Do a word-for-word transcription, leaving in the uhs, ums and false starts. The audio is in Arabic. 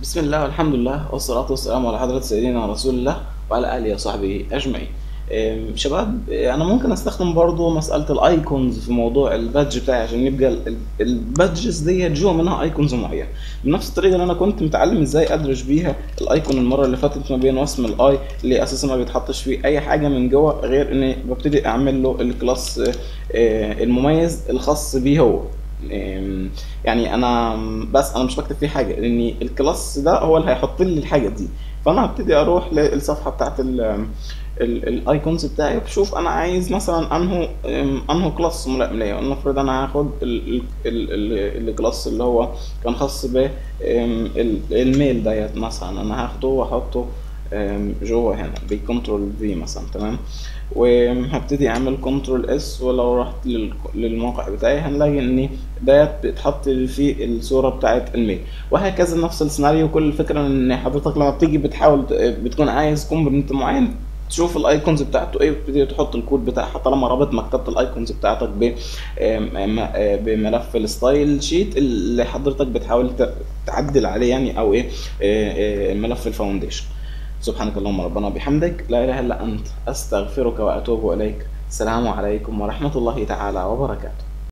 بسم الله والحمد لله والصلاة والسلام على حضرة سيدنا رسول الله وعلى آله وصحبه أجمعين. أم، شباب، أنا ممكن أستخدم برضو مسألة الأيكونز في موضوع البادج بتاعي عشان يبقى ال- ال- البادجز دي جوا منها أيكونز معينة بنفس الطريقة اللي أنا كنت متعلم إزاي أدرج بيها الأيكون المرة اللي فاتت ما بين وسم الأي اللي أساسا ما بيتحطش فيه أي حاجة من جوا غير إني ببتدي أعمل له الكلاس آه، المميز الخاص بيه هو. أم، يعني انا بس انا مش بكتب فيه حاجه لان الكلاس ده هو اللي هيحط لي الحاجه دي. فانا هبتدي اروح للصفحه بتاعت الايكونز بتاعي، بشوف انا عايز مثلا انهو أم، انهو كلاس ملائم ليا. ولنفرض انا هاخد ال- ال- ال- الكلاس اللي هو كان خاص ب أم، ال- الميل ديت، مثلا انا هاخده واحطه أم، جوه هنا بكنترول في مثلا. تمام. وهبتدي اعمل كنترول اس، ولو رحت لل- للموقع بتاعي هنلاقي ان ديت بتحط فيه الصوره بتاعت الميل. وهكذا نفس السيناريو. كل الفكره ان حضرتك لما بتيجي بتحاول ت- بتكون عايز كومبوننت معين، تشوف الايكونز بتاعته ايه وتبتدي تحط الكود بتاعها طالما رابط مكتبه الايكونز بتاعتك ب آم، آم، آه، بملف الستايل شيت اللي حضرتك بتحاول ت- تعدل عليه، يعني او ايه، آه، آه، ملف الفاونديشن. سبحانك اللهم ربنا وبحمدك، لا اله الا انت، استغفرك واتوب اليك. السلام عليكم ورحمه الله تعالى وبركاته.